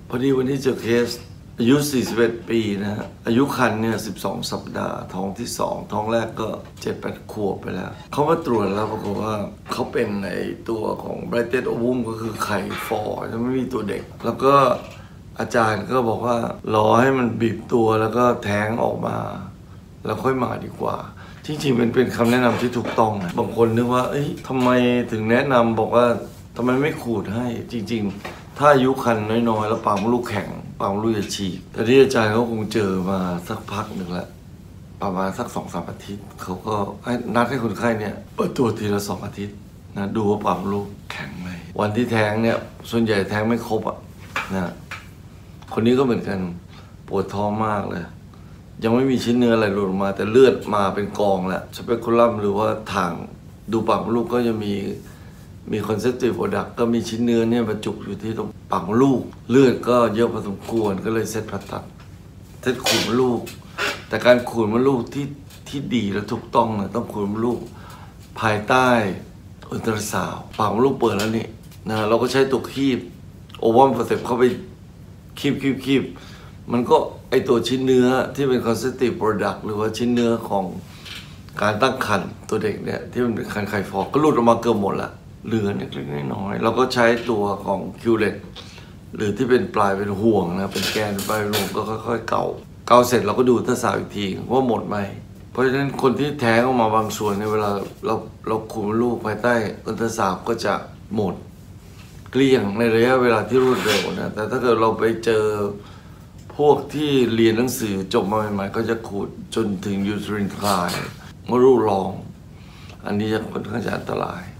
พอดีวันนี้เจอเคสอายุ 41 ปีนะฮะอายุครรภ์เนี่ย12 สัปดาห์ท้องที่ 2 ท้องแรกก็ 7-8 ขวบไปแล้วเขามาตรวจแล้วปรากฏว่าเขาเป็นในตัวของ Brighted Ovum ก็คือไข่ฟอจะไม่มีตัวเด็กแล้วก็อาจารย์ก็บอกว่ารอให้มันบีบตัวแล้วก็แท้งออกมาแล้วค่อยมาดีกว่าจริงๆเป็นคำแนะนำที่ถูกต้องนะบางคนนึกว่าทำไมถึงแนะนำบอกว่าทำไมไม่ขูดให้จริงๆถ้าอายุครรภ์น้อยๆแล้วปากมดลูกแข็งปากมดลูกจะฉีกแต่ที่อาจารย์เขาคงเจอมาสักพักหนึ่งแล้วประมาณสัก 2-3 อาทิตย์เขาก็นัดให้คนไข้เนี่ยเปิดตัวทีละ2 อาทิตย์นะดูว่าปากมดลูกแข็งไหมวันที่แท้งเนี่ยส่วนใหญ่แท้งไม่ครบนะคนนี้ก็เหมือนกันปวดท้องมากเลยยังไม่มีชิ้นเนื้ออะไรหลุดออกมาแต่เลือดมาเป็นกองแล้วสเปกุลัมหรือว่าทางดูปากมดลูกก็จะมีคอนเซปติฟโปรดักต์ก็มีชิ้นเนื้อเนี่ยบรรจุอยู่ที่ตรงปากมดลูกเลือดก็เยอะพอสมควรก็เลยเซตผ่าตัดเซตขูดมดลูกแต่การขูดมดลูกที่ดีและถูกต้องนะต้องขูดมดลูกภายใต้อุลตราซาวด์ปากมดลูกเปิดแล้วนี่นะเราก็ใช้ตัวคีบโอวัลโปรเซปเข้าไปคีบมันก็ไอตัวชิ้นเนื้อที่เป็น constitutive product หรือว่าชิ้นเนื้อของการตั้งครรภ์ตัวเด็กเนี่ยที่มันเป็นไข่ฟอกก็หลุดออกมาเกือบหมดละเหลือเล็กๆน้อยๆเราก็ใช้ตัวของคิวเลตหรือที่เป็นปลายเป็นห่วงนะเป็นแกนปลายห่วงก็ค่อยๆเกาเสร็จเราก็ดูทัศนอีกทีว่าหมดไหมเพราะฉะนั้นคนที่แท้งออกมาบางส่วนในเวลาเราขูดลูกภายใต้อุลตราซาวด์ก็จะหมดเกลี้ยงในระยะเวลาที่รวดเร็วนะแต่ถ้าเกิดเราไปเจอพวกที่เรียนหนังสือจบมาใหม่ๆก็จะขูดจนถึงยูทรินคลายมดลูกรองอันนี้จะค่อนข้างจะอันตราย